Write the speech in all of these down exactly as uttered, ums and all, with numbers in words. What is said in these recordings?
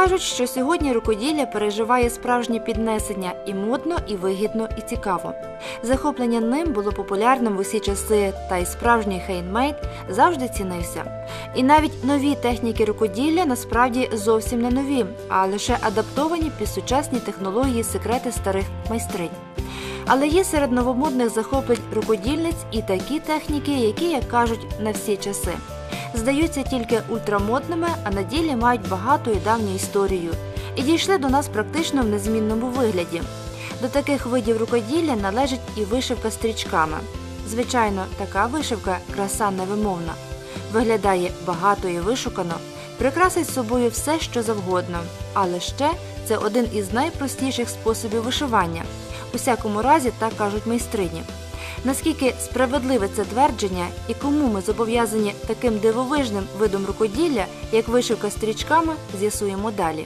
Кажуть, що сьогодні рукоділля переживає справжнє піднесення і модно, і вигідно, і цікаво. Захоплення ним було популярним в усі часи, та й справжній хендмейд завжди цінився. І навіть нові техніки рукоділля насправді зовсім не нові, а лише адаптовані під сучасні технології секрети старих майстринь. Але є серед новомодних захоплень рукодільниць і такі техніки, які, як кажуть, на всі часи. Здаються тільки ультрамодними, а на ділі мають багату і давню історію. І дійшли до нас практично в незмінному вигляді. До таких видів рукоділля належить і вишивка стрічками. Звичайно, така вишивка – краса невимовна. Виглядає багато і вишукано, прикрасить собою все, що завгодно. Але ще це один із найпростіших способів вишивання. У всякому разі, так кажуть майстрині. Наскільки справедливе це твердження і кому ми зобов'язані таким дивовижним видом рукоділля, як вишивка стрічками, з'ясуємо далі.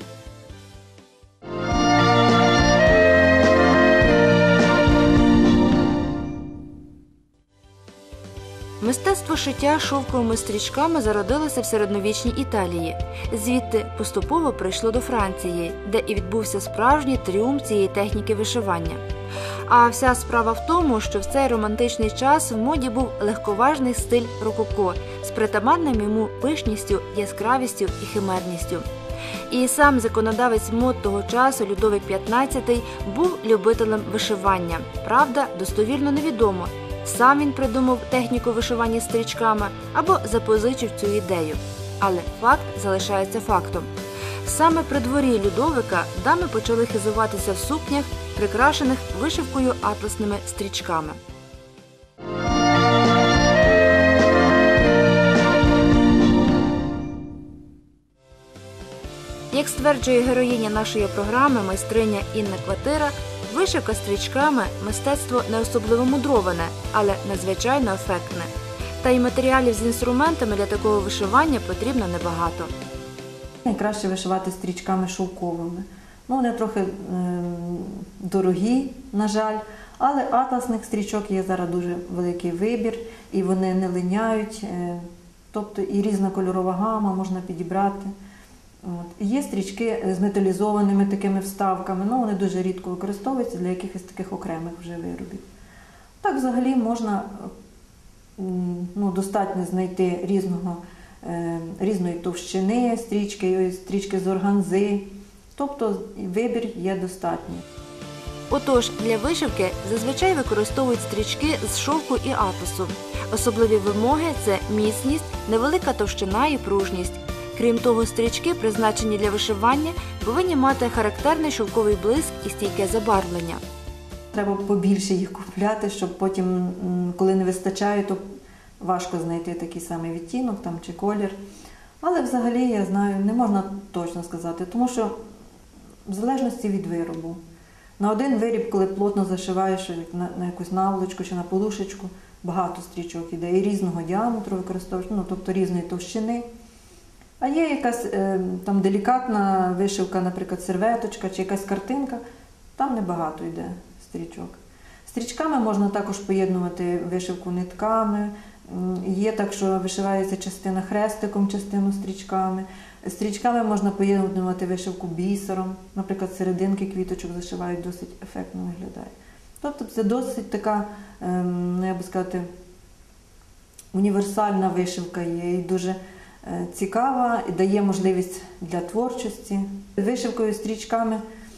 Мистецтво шиття шовковими стрічками зародилося в середньовічній Італії. Звідти поступово прийшло до Франції, де і відбувся справжній тріумф цієї техніки вишивання. А вся справа в тому, що в цей романтичний час в моді був легковажний стиль рококо з притаманним йому пишністю, яскравістю і химерністю. І сам законодавець мод того часу, Людовик п'ятнадцятий, був любителем вишивання. Правда, достовірно невідомо, сам він придумав техніку вишивання стрічками або запозичив цю ідею. Але факт залишається фактом. Саме при дворі Людовика дами почали хизуватися в сукнях, прикрашених вишивкою атласними стрічками. Як стверджує героїня нашої програми, майстриня Інна Кватира, вишивка стрічками – мистецтво не особливо мудроване, але надзвичайно ефектне. Та й матеріалів з інструментами для такого вишивання потрібно небагато. Найкраще вишивати стрічками шовковими. Ну, вони трохи е, дорогі, на жаль, але атласних стрічок є зараз дуже великий вибір, і вони не линяють, е, тобто і різна кольорова гама можна підібрати. От. Є стрічки з металізованими такими вставками, ну, вони дуже рідко використовуються для якихось таких окремих вже виробів. Так взагалі можна, ну, достатньо знайти різного, е, різної товщини стрічки, стрічки з органзи. Тобто вибір є достатній. Отож, для вишивки зазвичай використовують стрічки з шовку і атласу. Особливі вимоги – це міцність, невелика товщина і пружність. Крім того, стрічки, призначені для вишивання, повинні мати характерний шовковий блиск і стійке забарвлення. Треба побільше їх купляти, щоб потім, коли не вистачає, то важко знайти такий самий відтінок там, чи колір. Але взагалі, я знаю, не можна точно сказати, тому що в залежності від виробу. На один виріб, коли плотно зашиваєш на, на якусь наволочку чи на полушечку, багато стрічок іде і різного діаметру використовуєш, ну, тобто різної товщини. А є якась е, там делікатна вишивка, наприклад, серветочка чи якась картинка, там небагато йде стрічок. Стрічками можна також поєднувати вишивку нитками. Є так, що вишивається частина хрестиком, частину стрічками. Стрічками можна поєднувати вишивку бісером. Наприклад, серединки квіточок зашивають, досить ефектно виглядає. Тобто це досить така, ну, я би сказати, універсальна вишивка є і дуже цікава, і дає можливість для творчості. Вишивкою, стрічками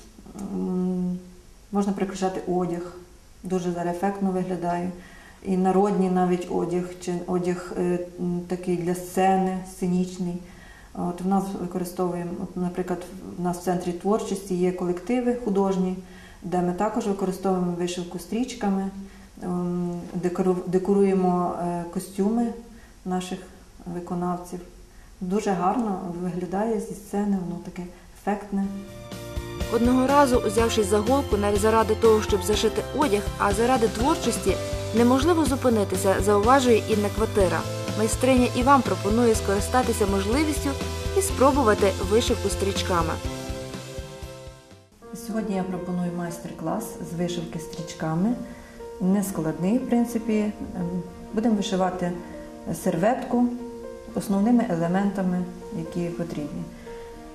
можна прикрашати одяг, дуже зараз ефектно виглядає. І народний навіть одяг, чи одяг е, такий для сцени, сценічний. От в нас використовуємо, от, наприклад, в нас в центрі творчості є колективи художні, де ми також використовуємо вишивку стрічками, е, декору, декоруємо е, костюми наших виконавців. Дуже гарно виглядає зі сцени, воно таке ефектне. Одного разу, узявшись за голку, не заради того, щоб зашити одяг, а заради творчості, неможливо зупинитися, зауважує Інна Кватира. Майстриня і вам пропонує скористатися можливістю і спробувати вишивку стрічками. Сьогодні я пропоную майстер-клас з вишивки стрічками. Нескладний, в принципі. Будемо вишивати серветку основними елементами, які потрібні.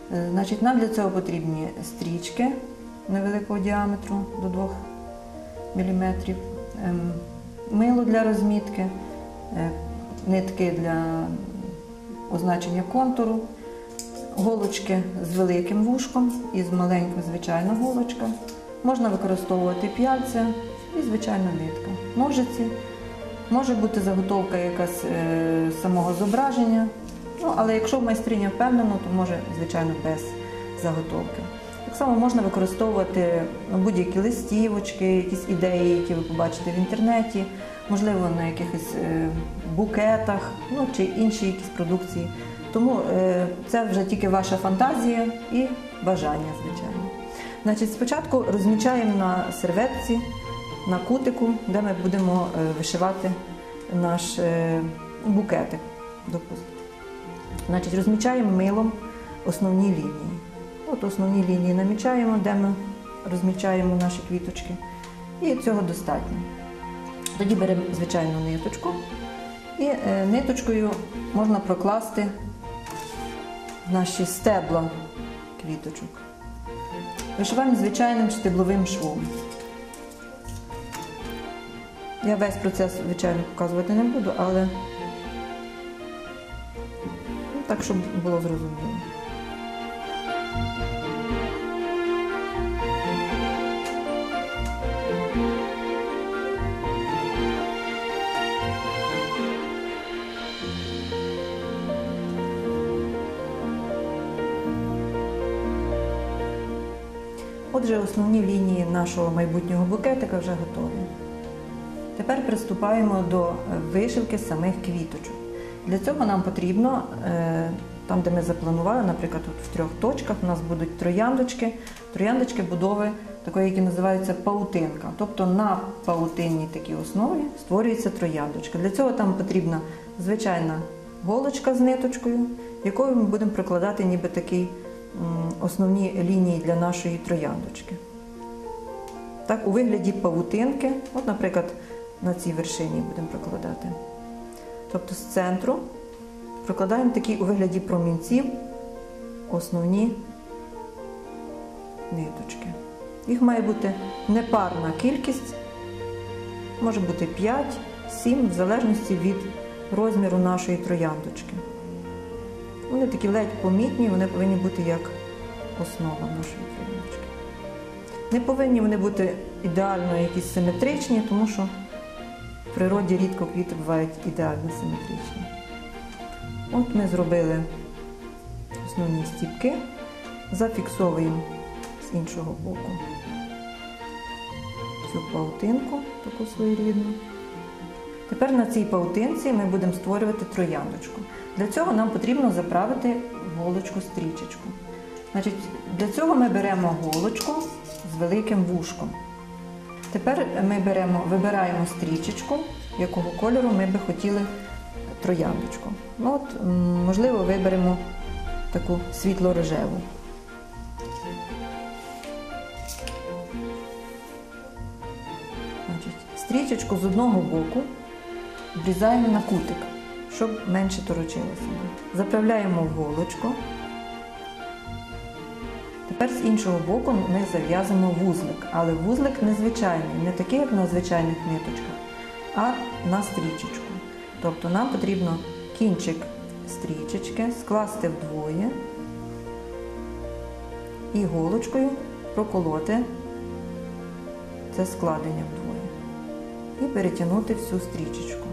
Е, Значить, нам для цього потрібні стрічки невеликого діаметру до двох міліметрів, ем, мило для розмітки, е, нитки для означення контуру, голочки з великим вушком і з маленькою звичайна голочка. Можна використовувати п'яльця і звичайна нитка, ножиці. Може бути заготовка якась е, самого зображення, ну, але якщо майстриня впевнена, то може, звичайно, без заготовки. Так само можна використовувати ну, будь-які листівочки, якісь ідеї, які ви побачите в інтернеті, можливо, на якихось е, букетах, ну, чи інші якісь продукції. Тому е, це вже тільки ваша фантазія і бажання, звичайно. Значить, спочатку розмічаємо на серветці, на кутику, де ми будемо е, вишивати наш е, букетик, допустимо. Значить, розмічаємо милом основні лінії. От основні лінії намічаємо, де ми розмічаємо наші квіточки. І цього достатньо. Тоді беремо звичайну ниточку і е, ниточкою можна прокласти наші стебла квіточок. Вишиваємо звичайним стебловим швом. Я весь процес, звичайно, показувати не буду, але ну, так, щоб було зрозуміло. Отже, основні лінії нашого майбутнього букетика вже готові. Тепер приступаємо до вишивки самих квіточок. Для цього нам потрібно, там де ми запланували, наприклад, тут в трьох точках у нас будуть трояндочки, трояндочки будови такої, які називаються паутинка. Тобто на паутинній такій основі створюється трояндочка. Для цього там потрібна звичайна голочка з ниточкою, якою ми будемо прикладати ніби такий основні лінії для нашої трояндочки. Так, у вигляді павутинки, от, наприклад, на цій вершині будемо прокладати. Тобто з центру прокладаємо такі у вигляді промінців основні ниточки. Їх має бути непарна кількість, може бути п'ять, сім, в залежності від розміру нашої трояндочки. Вони такі ледь помітні, вони повинні бути як основа нашої трояндочки. Не повинні вони бути ідеально якісь симетричні, тому що в природі рідко квіти бувають ідеально симетричні. От ми зробили основні стіпки, зафіксовуємо з іншого боку цю паутинку, таку своєрідну. Тепер на цій паутинці ми будемо створювати трояндочку. Для цього нам потрібно заправити голочку-стрічечку. Значить, для цього ми беремо голочку з великим вушком. Тепер ми беремо, вибираємо стрічечку, якого кольору ми би хотіли трояндочку. Ну, от, можливо, виберемо таку світло-рожеву. Значить, стрічечку з одного боку обрізаємо на кутик, щоб менше торочилося. Заправляємо в голочку. Тепер з іншого боку ми зав'язуємо вузлик, але вузлик незвичайний, не такий, як на звичайних ниточках, а на стрічечку. Тобто нам потрібно кінчик стрічечки скласти вдвоє і голочкою проколоти це складення вдвоє і перетягнути всю стрічечку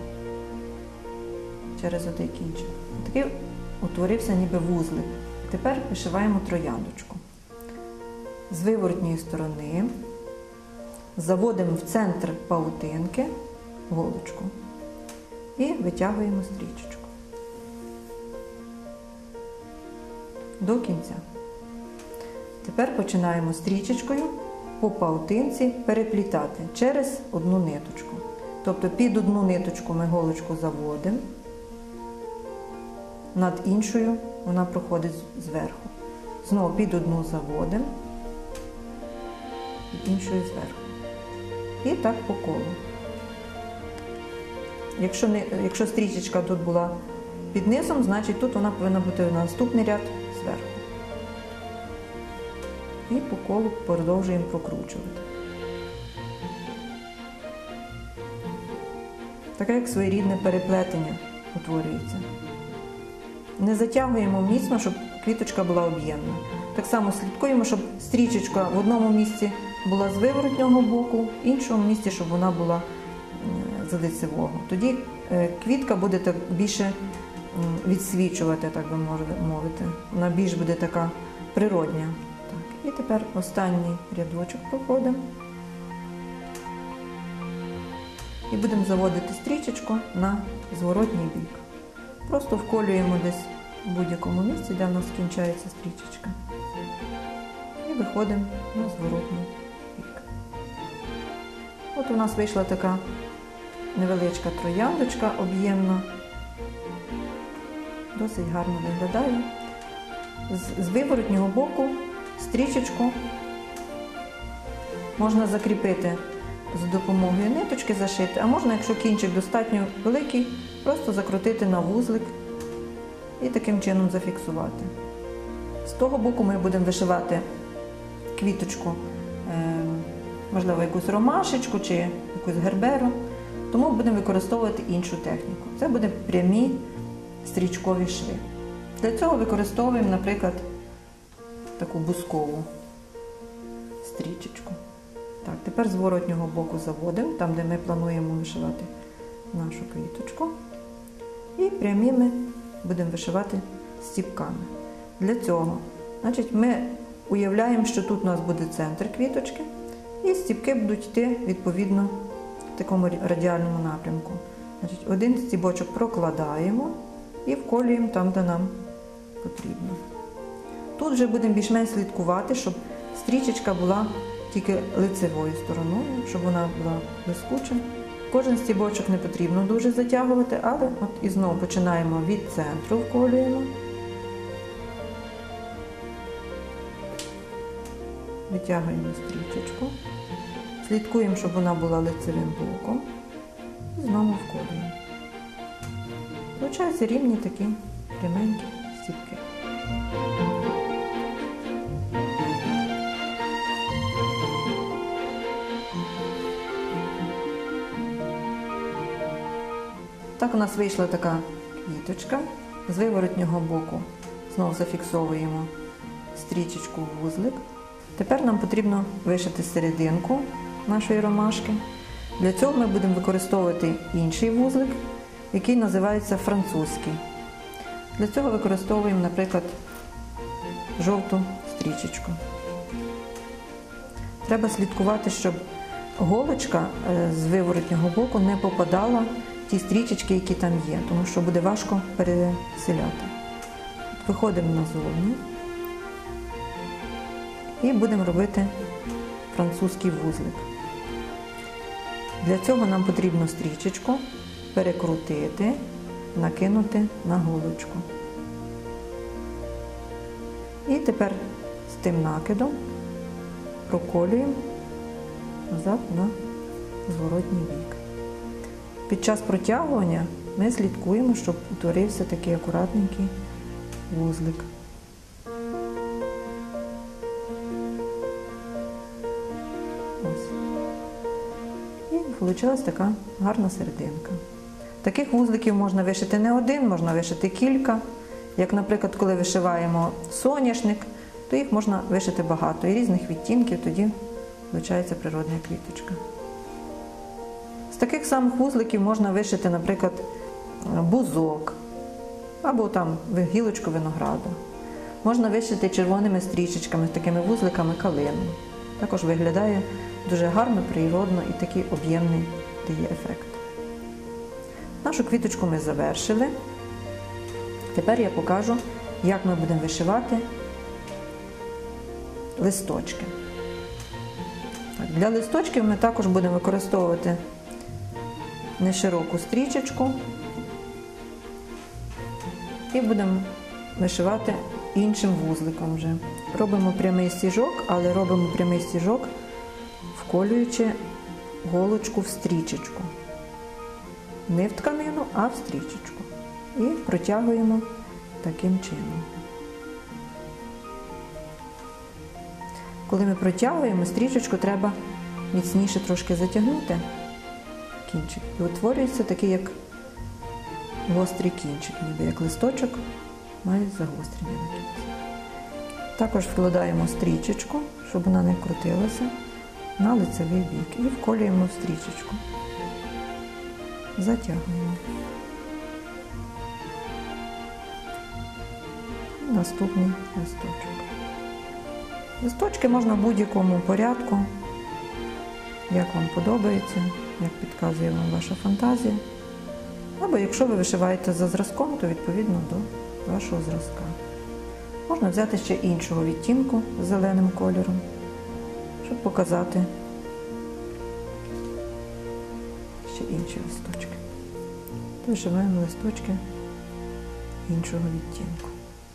через отей кінчик. Такий утворився ніби вузлик. Тепер вишиваємо трояндочку. З виворотньої сторони заводимо в центр паутинки голочку і витягуємо стрічечку до кінця. Тепер починаємо стрічечкою по паутинці переплітати через одну ниточку. Тобто під одну ниточку ми голочку заводимо, над іншою вона проходить зверху. Знову під одну заводимо, під іншою зверху. І так по колу. Якщо, не, якщо стрічечка тут була під низом, значить тут вона повинна бути на наступний ряд зверху. і по колу продовжуємо прокручувати. Таке як своєрідне переплетення утворюється. Не затягуємо міцно, щоб квіточка була об'ємна. Так само слідкуємо, щоб стрічечка в одному місці була з виворотнього боку, в іншому місці, щоб вона була з лицевого. Тоді квітка буде так більше відсвічувати, так би мовити. Вона більш буде така природня. Так. І тепер останній рядочок проходимо. І будемо заводити стрічечку на зворотній бік. Просто вколюємо десь в будь-якому місці, де в нас кінчається стрічечка. І виходимо на зворотній бік. От у нас вийшла така невеличка трояндочка об'ємна. Досить гарно виглядає. З, з виворотнього боку стрічечку можна закріпити за допомогою ниточки, зашити, а можна, якщо кінчик достатньо великий, просто закрутити на вузлик і таким чином зафіксувати. З того боку ми будемо вишивати квіточку, можливо, якусь ромашечку чи якусь герберу, тому будемо використовувати іншу техніку. Це буде прямі стрічкові шви. Для цього використовуємо, наприклад, таку бускову стрічечку. Так, тепер з зворотнього боку заводимо, там, де ми плануємо вишивати нашу квіточку. І пряміми будемо вишивати стіпками. Для цього, значить, ми уявляємо, що тут у нас буде центр квіточки, і стіпки будуть йти, відповідно, в такому радіальному напрямку. Значить, один стібочок прокладаємо і вколюємо там, де нам потрібно. Тут вже будемо більш-менш слідкувати, щоб стрічечка була тільки лицевою стороною, щоб вона була блискуча. Кожен стібочок не потрібно дуже затягувати, але от і знову починаємо від центру, вколюємо. Витягуємо стрічечку. Слідкуємо, щоб вона була лицевим боком. І знову вколюємо. Получаються рівні такі пряменькі стібки. Так у нас вийшла така квіточка. З виворотнього боку знову зафіксовуємо стрічечку в вузлик. Тепер нам потрібно вишити серединку нашої ромашки. Для цього ми будемо використовувати інший вузлик, який називається французький. Для цього використовуємо, наприклад, жовту стрічечку. Треба слідкувати, щоб голочка з виворотнього боку не попадала в ті стрічечки, які там є, тому що буде важко переселяти. Виходимо назовні і будемо робити французький вузлик. Для цього нам потрібно стрічечку перекрутити, накинути на голочку. І тепер з тим накидом проколюємо назад на зворотній бік. Під час протягування ми слідкуємо, щоб утворився такий акуратненький вузлик. Ось. І вийшла така гарна серединка. Таких вузликів можна вишити не один, можна вишити кілька. Як, наприклад, коли вишиваємо соняшник, то їх можна вишити багато і різних відтінків, тоді виходить природна квіточка. З таких самих вузликів можна вишити, наприклад, бузок або там гілочку винограду. Можна вишити червоними стрічечками, такими вузликами калину. Також виглядає дуже гарно, природно і такий об'ємний дає ефект. Нашу квіточку ми завершили. Тепер я покажу, як ми будемо вишивати листочки. Так, для листочків ми також будемо використовувати нешироку стрічечку і будемо вишивати іншим вузликом вже. Робимо прямий стіжок, але робимо прямий стіжок, вколюючи голочку в стрічечку. Не в тканину, а в стрічечку. І протягуємо таким чином. Коли ми протягуємо, стрічечку треба міцніше трошки затягнути кінчик. І утворюється такий, як гострий кінчик, ніби як листочок має загострення на кінці. Також вкладаємо стрічечку, щоб вона не крутилася, на лицевий бік і вколюємо в стрічечку. Затягуємо. Наступний листочок. Листочки можна в будь-якому порядку, як вам подобається, як підказує вам ваша фантазія. Або якщо ви вишиваєте за зразком, то відповідно до вашого зразка. Можна взяти ще іншого відтінку з зеленим кольором, щоб показати ще інші листочки. Вишиваємо листочки іншого відтінку.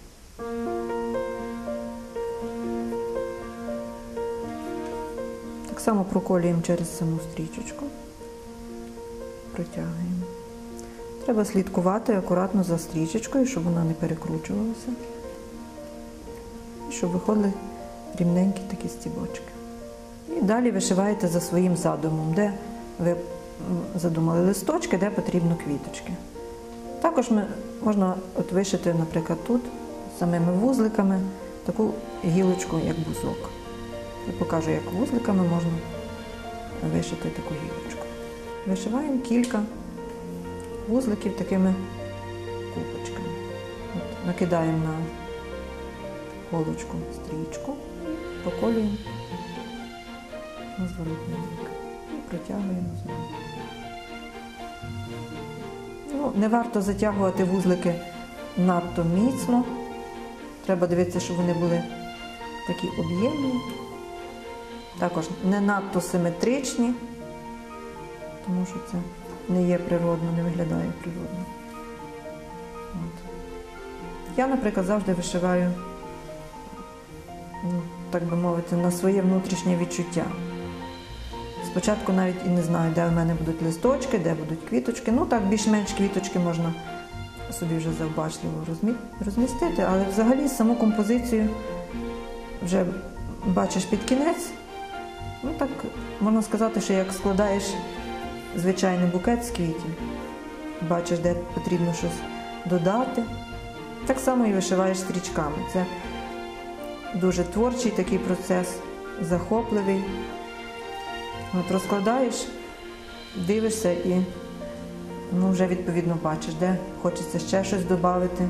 Так само проколюємо через саму стрічечку, протягуємо. Треба слідкувати акуратно за стрічечкою, щоб вона не перекручувалася. І щоб виходили рівненькі такі стібочки. І далі вишиваєте за своїм задумом, де ви задумали листочки, де потрібно квіточки. Також ми, можна от вишити, наприклад, тут самими вузликами таку гілочку, як бузок. Я покажу, як вузликами можна вишити таку гілочку. Вишиваємо кілька вузликів такими купочками. От, накидаємо на голочку стрічку, проколюємо на зворотній бік і протягуємо знову. Ну, не варто затягувати вузлики надто міцно. Треба дивитися, щоб вони були такі об'ємні. Також не надто симетричні, тому що це не є природно, не виглядає природно. От. Я, наприклад, завжди вишиваю, ну, так би мовити, на своє внутрішнє відчуття. Спочатку навіть і не знаю, де в мене будуть листочки, де будуть квіточки. Ну так, більш-менш квіточки можна собі вже завбачливо розмістити, але взагалі саму композицію вже бачиш під кінець. Ну так, можна сказати, що як складаєш звичайний букет з квітів, бачиш, де потрібно щось додати. Так само і вишиваєш стрічками. Це дуже творчий такий процес, захопливий. От розкладаєш, дивишся і ну, вже відповідно бачиш, де хочеться ще щось додати,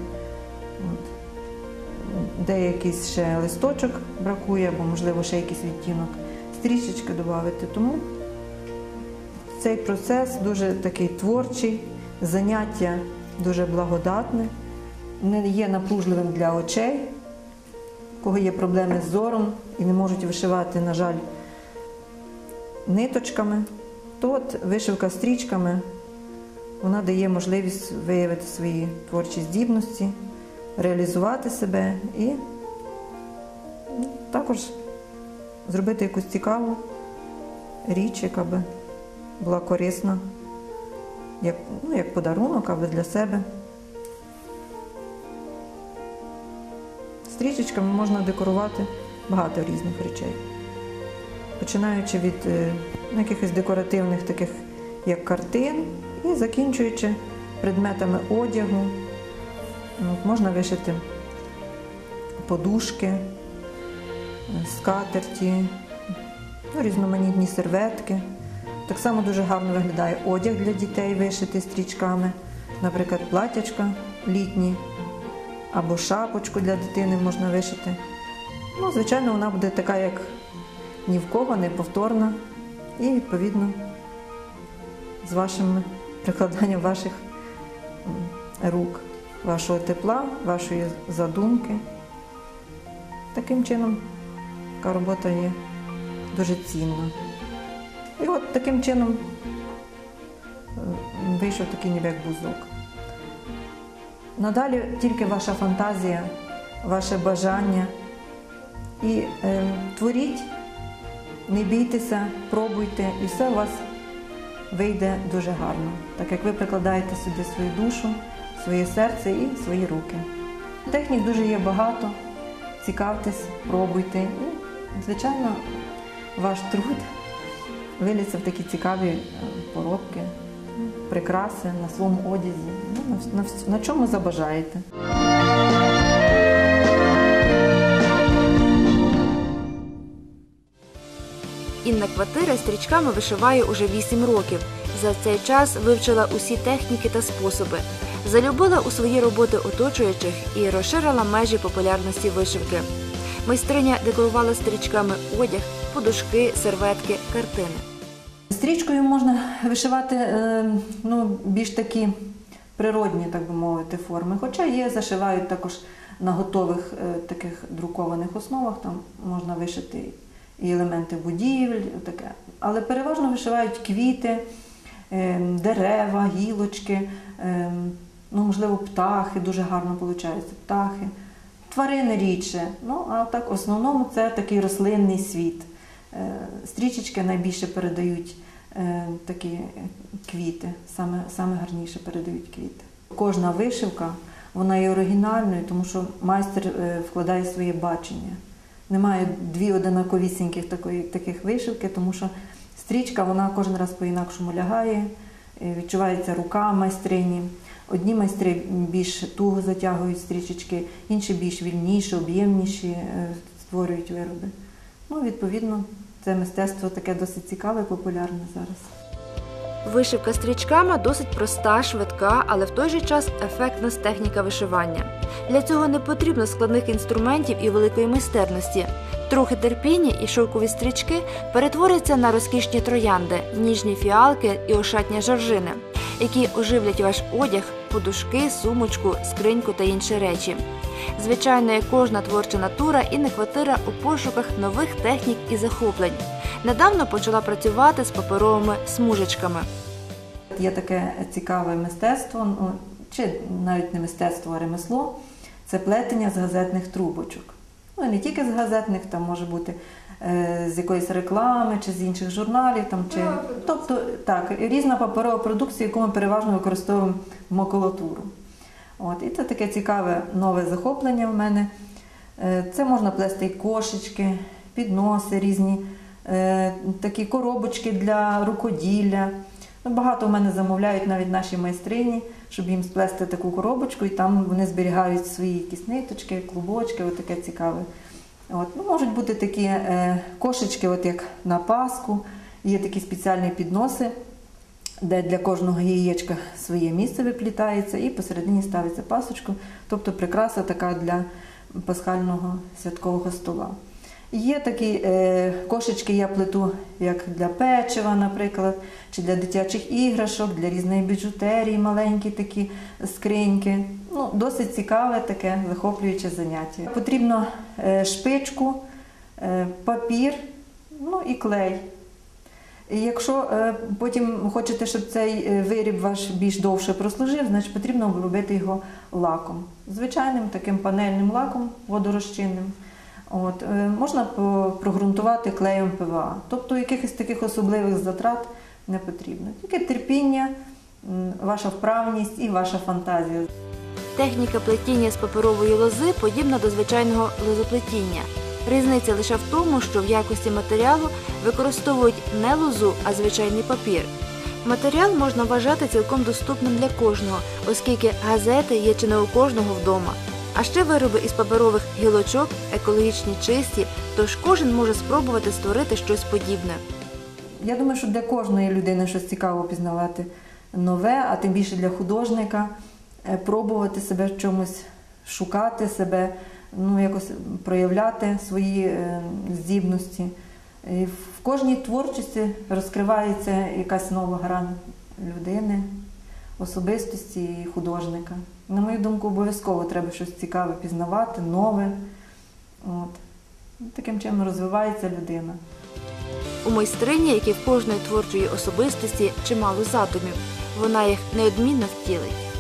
де якийсь ще листочок бракує, або, можливо, ще якийсь відтінок стрічечки додати. Тому цей процес дуже такий творчий, заняття дуже благодатне, не є напружливим для очей, у кого є проблеми з зором і не можуть вишивати, на жаль, ниточками, то от вишивка стрічками, вона дає можливість виявити свої творчі здібності, реалізувати себе і ну, також зробити якусь цікаву річ, яка би була корисна, як, ну, як подарунок, або для себе. Стрічечками можна декорувати багато різних речей. Починаючи від е, якихось декоративних таких, як картин, і закінчуючи предметами одягу. От, можна вишити подушки, скатерті, ну, різноманітні серветки. Так само дуже гарно виглядає одяг для дітей, вишитий стрічками, наприклад, платячка літні, або шапочку для дитини можна вишити. Ну, звичайно, вона буде така, як ні в кого, не повторна, і, відповідно, з вашим прикладанням ваших рук, вашого тепла, вашої задумки. Таким чином, така робота є дуже цінна. І от таким чином вийшов такий ніби як бузок. Надалі тільки ваша фантазія, ваше бажання. І е, творіть, не бійтеся, пробуйте, і все у вас вийде дуже гарно, так як ви прикладаєте сюди свою душу, своє серце і свої руки. Технік дуже є багато, цікавтесь, пробуйте і Звичайно, ваш труд виліться в такі цікаві е, поробки, прикраси на своєму одязі, ну, на, на, вс- на чому забажаєте. Інна Кватира стрічками вишиває уже вісім років. За цей час вивчила усі техніки та способи. Залюбила у свої роботи оточуючих і розширила межі популярності вишивки. Майстриня декорувала стрічками одяг, подушки, серветки, картини. Стрічкою можна вишивати е, ну, більш такі природні, так би мовити, форми. Хоча є, зашивають також на готових е, таких друкованих основах, там можна вишити і елементи будівель, таке. Але переважно вишивають квіти, е, дерева, гілочки, е, ну, можливо, птахи, дуже гарно виходить, птахи. Тварини рідше, ну, а так в основному це такий рослинний світ. Е, Стрічечки найбільше передають е, такі квіти, саме, саме гарніше передають квіти. Кожна вишивка, вона є оригінальною, тому що майстер е, вкладає своє бачення. Немає дві одинаковісіньких такої, таких вишивки, тому що стрічка, вона кожен раз по-інакшому лягає, е, відчувається рука майстрині. Одні майстри більш туго затягують стрічечки, інші більш вільніші, об'ємніші е, створюють вироби. Ну, відповідно, це мистецтво таке досить цікаве і популярне зараз. Вишивка стрічками досить проста, швидка, але в той же час ефектна техніка вишивання. Для цього не потрібно складних інструментів і великої майстерності. Трохи терпіння і шовкові стрічки перетворяться на розкішні троянди, ніжні фіалки і ошатні жоржини, які оживлять ваш одяг, подушки, сумочку, скриньку та інші речі. Звичайно, як кожна творча натура, Інна Кватира у пошуках нових технік і захоплень. Недавно почала працювати з паперовими смужечками. Є таке цікаве мистецтво, ну, чи навіть не мистецтво, а ремесло – це плетення з газетних трубочок. Ну, і не тільки з газетних, там може бути е, з якоїсь реклами, чи з інших журналів. Там, чи... Тобто, так, різна паперова продукція, яку ми переважно використовуємо в макулатуру. От, і це таке цікаве нове захоплення в мене. Е, це можна плести і кошечки, підноси різні, е, такі коробочки для рукоділля. Багато в мене замовляють навіть наші майстрині, щоб їм сплести таку коробочку, і там вони зберігають свої якісь ниточки, клубочки, от таке цікаве. От. Ну, можуть бути такі е, кошечки, от як на Пасху, є такі спеціальні підноси, де для кожного яєчка своє місце виплітається, і посередині ставиться пасочку, тобто прикраса така для пасхального святкового стола. Є такі е, кошечки, я плету як для печива, наприклад, чи для дитячих іграшок, для різної біжутерії, маленькі такі скриньки. Ну, досить цікаве таке захоплююче заняття. Потрібно е, шпичку, е, папір, ну і клей. І якщо е, потім хочете, щоб цей е, виріб ваш більш довше прослужив, значить потрібно обробити його лаком. Звичайним таким панельним лаком, водорозчинним. От, е, можна прогрунтувати клеєм Пе Ве А. Тобто якихось таких особливих затрат не потрібно. Тільки терпіння, м, ваша вправність і ваша фантазія. Техніка плетіння з паперової лози подібна до звичайного лозоплетіння. Різниця лише в тому, що в якості матеріалу використовують не лозу, а звичайний папір. Матеріал можна вважати цілком доступним для кожного, оскільки газети є чи не у кожного вдома. А ще вироби із паперових гілочок екологічні, чисті, тож кожен може спробувати створити щось подібне. Я думаю, що для кожної людини щось цікаво пізнавати нове, а тим більше для художника е, пробувати себе в чомусь, шукати себе, ну, якось проявляти свої е, здібності. І в кожній творчості розкривається якась нова грань людини, особистості і художника. На мою думку, обов'язково треба щось цікаве пізнавати, нове. От. Таким чином розвивається людина. У майстрині, як і в кожної творчої особистості, чимало задумів. Вона їх неодмінно втілить.